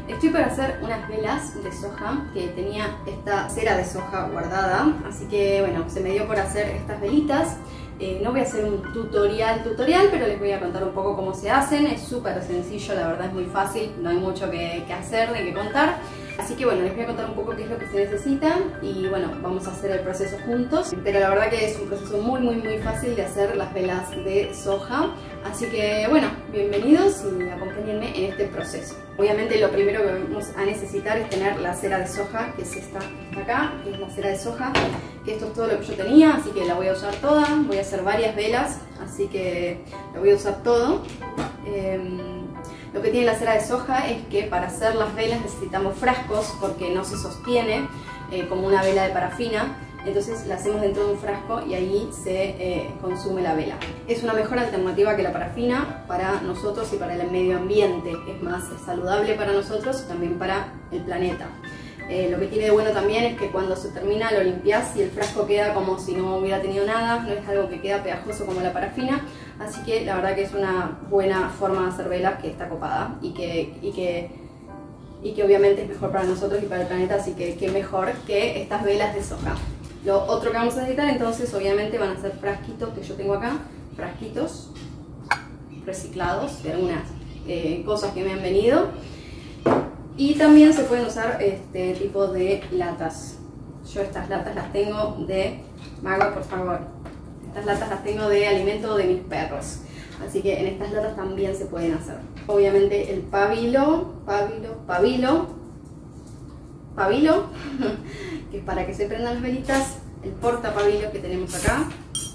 Estoy para hacer unas velas de soja, que tenía esta cera de soja guardada, así que bueno, se me dio por hacer estas velitas. No voy a hacer un tutorial, pero les voy a contar un poco cómo se hacen. Es súper sencillo, la verdad es muy fácil, no hay mucho que hacer ni que contar. Así que bueno, les voy a contar un poco qué es lo que se necesita y bueno, vamos a hacer el proceso juntos. Pero la verdad que es un proceso muy fácil de hacer las velas de soja. Así que bueno, bienvenidos y acompáñenme en este proceso. Obviamente lo primero que vamos a necesitar es tener la cera de soja, que es esta acá, que es la cera de soja. Que esto es todo lo que yo tenía, así que la voy a usar toda. Voy a hacer varias velas, así que la voy a usar todo. Lo que tiene la cera de soja es que para hacer las velas necesitamos frascos porque no se sostiene como una vela de parafina. Entonces la hacemos dentro de un frasco y ahí se consume la vela. Es una mejor alternativa que la parafina para nosotros y para el medio ambiente. Es más saludable para nosotros y también para el planeta. Lo que tiene de bueno también es que cuando se termina lo limpias y el frasco queda como si no hubiera tenido nada, no es algo que queda pegajoso como la parafina, así que la verdad que es una buena forma de hacer velas que está copada y que obviamente es mejor para nosotros y para el planeta, así que qué mejor que estas velas de soja. Lo otro que vamos a necesitar entonces obviamente van a ser frasquitos que yo tengo acá, frasquitos reciclados de algunas cosas que me han venido. Y también se pueden usar este tipo de latas. Yo estas latas las tengo de... Mago, por favor. Estas latas las tengo de alimento de mis perros. Así que en estas latas también se pueden hacer. Obviamente el pabilo, que es para que se prendan las velitas. El portapabilo que tenemos acá.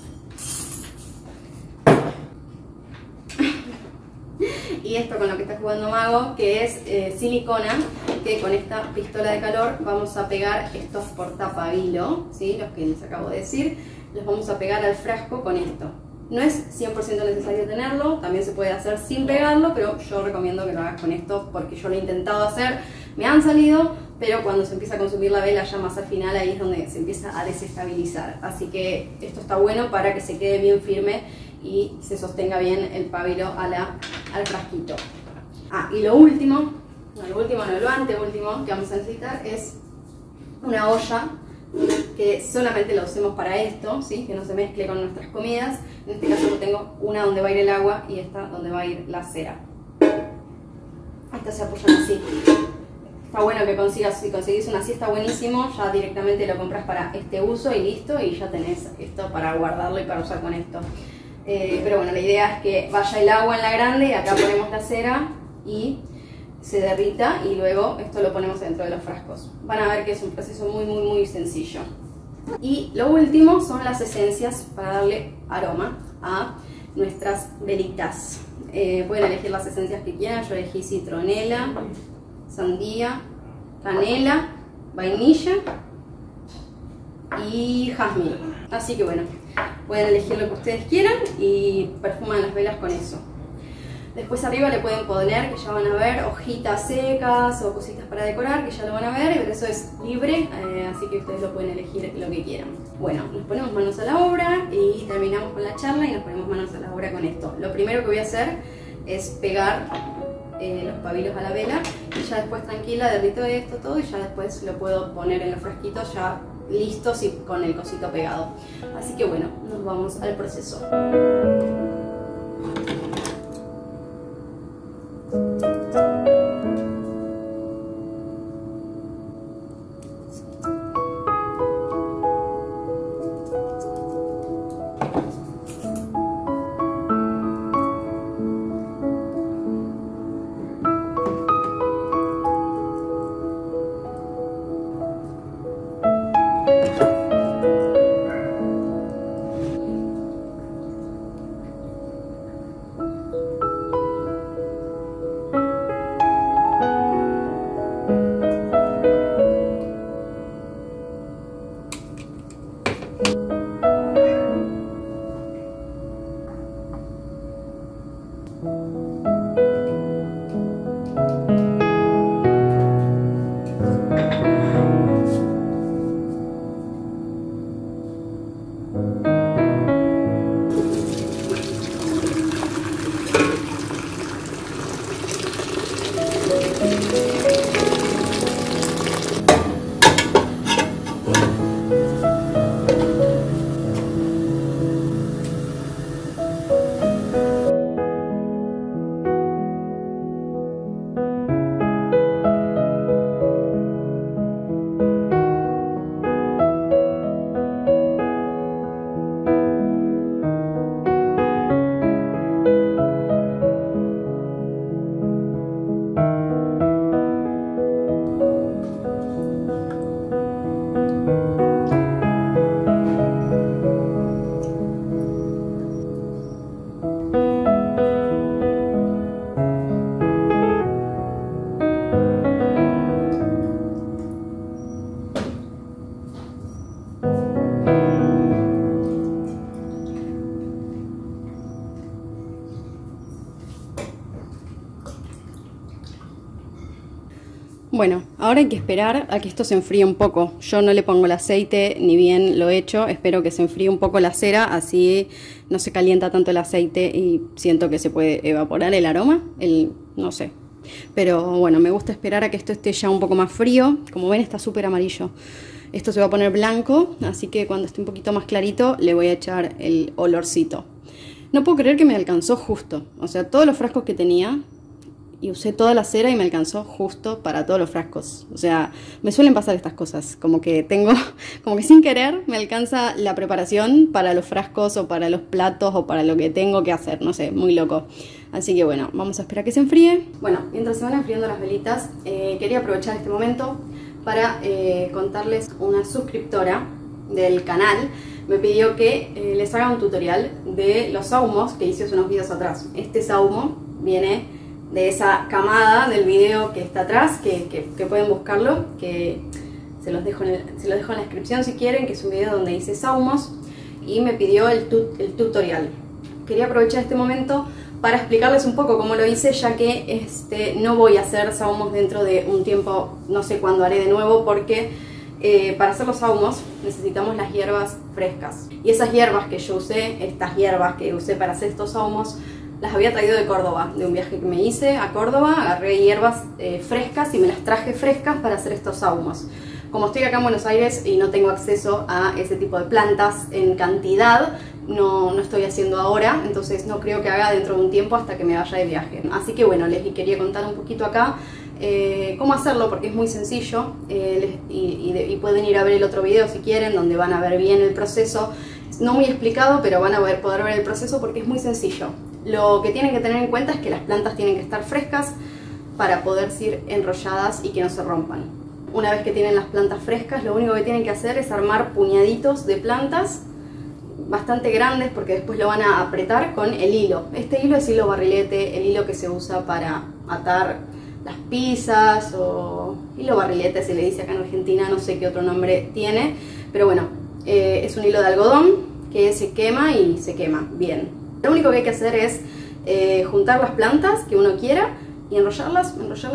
Y esto con lo que está jugando Mago, que es silicona, que con esta pistola de calor vamos a pegar estos portapabilo, ¿sí? Los que les acabo de decir, los vamos a pegar al frasco con esto. No es 100% necesario tenerlo, también se puede hacer sin pegarlo, pero yo recomiendo que lo hagas con esto porque yo lo he intentado hacer, me han salido, pero cuando se empieza a consumir la vela ya más al final ahí es donde se empieza a desestabilizar. Así que esto está bueno para que se quede bien firme y se sostenga bien el pabilo al frasquito. Y lo último, lo anteúltimo que vamos a necesitar es una olla que solamente la usemos para esto, ¿sí? Que no se mezcle con nuestras comidas. En este caso yo tengo una donde va a ir el agua y esta donde va a ir la cera. Estas se apoyan así. Está bueno que si conseguís una así está buenísimo, ya directamente lo compras para este uso y listo, y ya tenés esto para guardarlo y para usar con esto. Pero bueno, la idea es que vaya el agua en la grande, acá ponemos la cera y se derrita y luego esto lo ponemos dentro de los frascos. Van a ver que es un proceso muy sencillo. Y lo último son las esencias para darle aroma a nuestras velitas. Pueden elegir las esencias que quieran, yo elegí citronela, sandía, canela, vainilla y jazmín. Así que bueno, pueden elegir lo que ustedes quieran y perfuman las velas con eso. Después arriba le pueden poner, que ya van a ver, hojitas secas o cositas para decorar, que ya lo van a ver, pero eso es libre, así que ustedes lo pueden elegir lo que quieran. Bueno, nos ponemos manos a la obra y terminamos con la charla y nos ponemos manos a la obra con esto. Lo primero que voy a hacer es pegar los pabilos a la vela y ya después tranquila derrito esto todo y ya después lo puedo poner en los frasquitos ya listos y con el cosito pegado. Así que bueno, nos vamos al proceso. Bueno, ahora hay que esperar a que esto se enfríe un poco. Yo no le pongo el aceite, ni bien lo he hecho. Espero que se enfríe un poco la cera, así no se calienta tanto el aceite y siento que se puede evaporar el aroma, no sé. Pero bueno, me gusta esperar a que esto esté ya un poco más frío. Como ven, está súper amarillo. Esto se va a poner blanco, así que cuando esté un poquito más clarito le voy a echar el olorcito. No puedo creer que me alcanzó justo. O sea, todos los frascos que tenía... y usé toda la cera y me alcanzó justo para todos los frascos. O sea, me suelen pasar estas cosas. Como que sin querer me alcanza la preparación para los frascos o para los platos o para lo que tengo que hacer. No sé, muy loco. Así que bueno, vamos a esperar a que se enfríe. Bueno, mientras se van enfriando las velitas, quería aprovechar este momento para contarles una suscriptora del canal. Me pidió que les haga un tutorial de los sahumos que hice hace unos videos atrás. Este sahumo viene de esa camada del video que está atrás, que pueden buscarlo, que se los dejo en la descripción si quieren, que es un video donde hice sahumos, y me pidió el tutorial. Quería aprovechar este momento para explicarles un poco cómo lo hice, ya que no voy a hacer sahumos dentro de un tiempo, no sé cuándo haré de nuevo, porque para hacer los sahumos necesitamos las hierbas frescas. Y esas hierbas que yo usé, estas hierbas que usé para hacer estos sahumos, las había traído de Córdoba, de un viaje que me hice a Córdoba. Agarré hierbas frescas y me las traje frescas para hacer estos sahumos. Como estoy acá en Buenos Aires y no tengo acceso a ese tipo de plantas en cantidad, no estoy haciendo ahora, entonces no creo que haga dentro de un tiempo hasta que me vaya de viaje. Así que bueno, les quería contar un poquito acá cómo hacerlo, porque es muy sencillo, y pueden ir a ver el otro video si quieren, donde van a ver bien el proceso. No muy explicado, pero van a poder ver el proceso porque es muy sencillo. Lo que tienen que tener en cuenta es que las plantas tienen que estar frescas para poder ser enrolladas y que no se rompan. Una vez que tienen las plantas frescas, lo único que tienen que hacer es armar puñaditos de plantas bastante grandes, porque después lo van a apretar con el hilo. Este hilo es hilo barrilete, el hilo que se usa para atar las pizzas, o hilo barrilete se le dice acá en Argentina, no sé qué otro nombre tiene, pero bueno, es un hilo de algodón que se quema y se quema bien. Lo único que hay que hacer es juntar las plantas que uno quiera y enrollarlas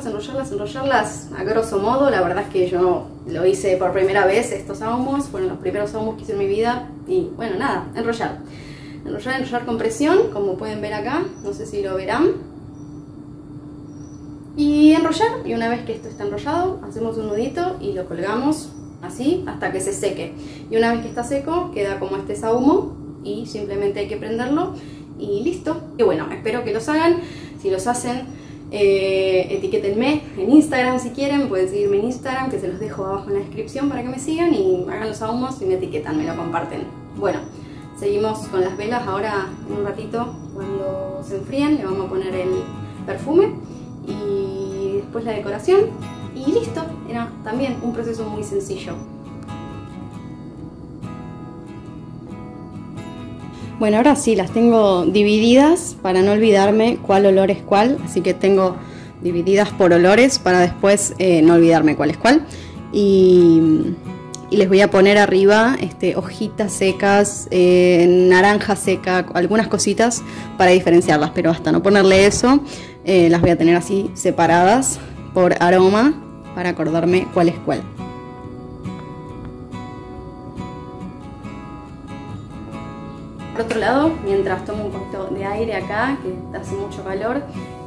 a grosso modo. La verdad es que yo lo hice por primera vez, estos sahumos fueron los primeros sahumos que hice en mi vida. Y bueno, nada, enrollar con presión, como pueden ver acá, no sé si lo verán. Y enrollar, y una vez que esto está enrollado, hacemos un nudito y lo colgamos así hasta que se seque. Y una vez que está seco, queda como este sahumo. Y simplemente hay que prenderlo y listo. Y bueno, espero que los hagan. Si los hacen, etiquétenme en Instagram si quieren. Pueden seguirme en Instagram, que se los dejo abajo en la descripción para que me sigan y hagan los sahumos y me etiquetan, me lo comparten. Bueno, seguimos con las velas. Ahora en un ratito, cuando se enfríen, le vamos a poner el perfume y después la decoración y listo. Era también un proceso muy sencillo. Bueno, ahora sí, las tengo divididas para no olvidarme cuál olor es cuál, así que tengo divididas por olores para después no olvidarme cuál es cuál. Y les voy a poner arriba hojitas secas, naranja seca, algunas cositas para diferenciarlas, pero hasta no ponerle eso, las voy a tener así separadas por aroma para acordarme cuál es cuál. Por otro lado, mientras tomo un poquito de aire acá, que hace mucho calor,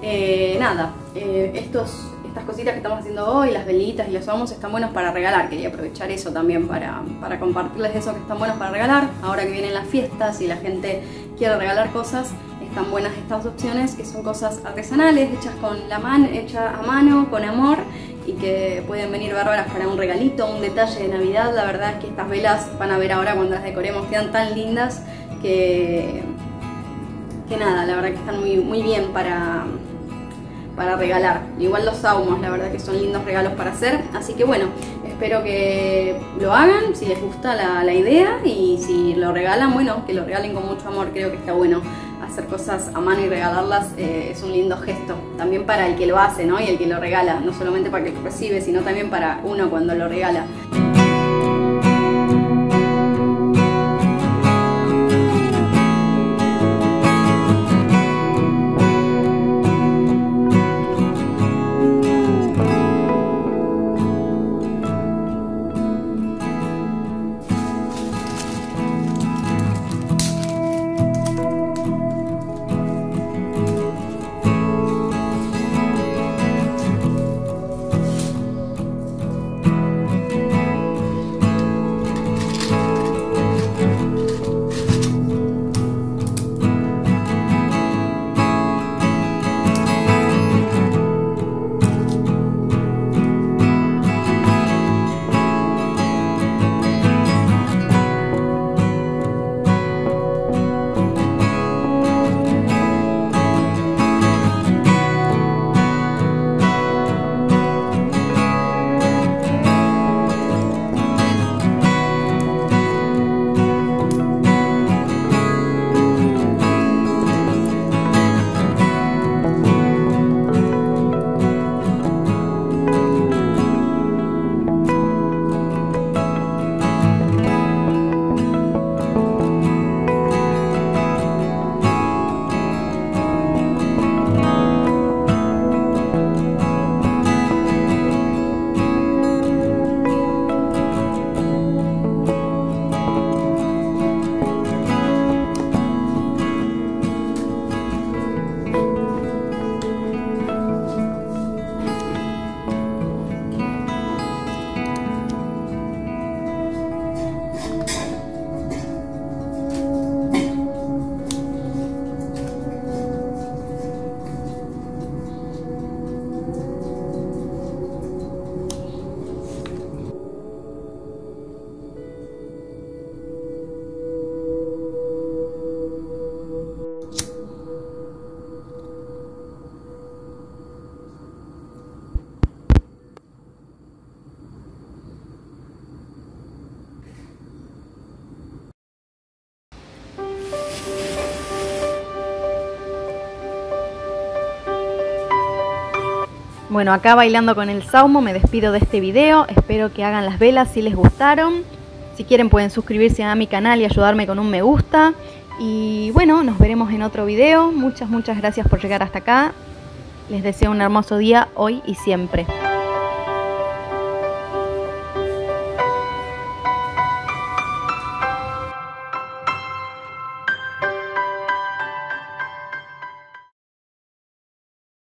estas cositas que estamos haciendo hoy, las velitas y los sahumos, están buenos para regalar. Quería aprovechar eso también para compartirles eso, que están buenos para regalar. Ahora que vienen las fiestas y la gente quiere regalar cosas, están buenas estas opciones, que son cosas artesanales, hechas a mano, con amor, y que pueden venir bárbaras para un regalito, un detalle de Navidad. La verdad es que estas velas, van a ver ahora cuando las decoremos, quedan tan lindas que nada, la verdad que están muy bien para regalar. Igual los sahumos, la verdad que son lindos regalos para hacer. Así que bueno, espero que lo hagan, si les gusta la idea, y si lo regalan, bueno, que lo regalen con mucho amor. Creo que está bueno hacer cosas a mano y regalarlas, es un lindo gesto. También para el que lo hace, ¿no? Y el que lo regala, no solamente para el que lo recibe, sino también para uno cuando lo regala. Bueno, acá bailando con el saumo me despido de este video. Espero que hagan las velas si les gustaron. Si quieren pueden suscribirse a mi canal y ayudarme con un me gusta. Y bueno, nos veremos en otro video. Muchas gracias por llegar hasta acá. Les deseo un hermoso día hoy y siempre.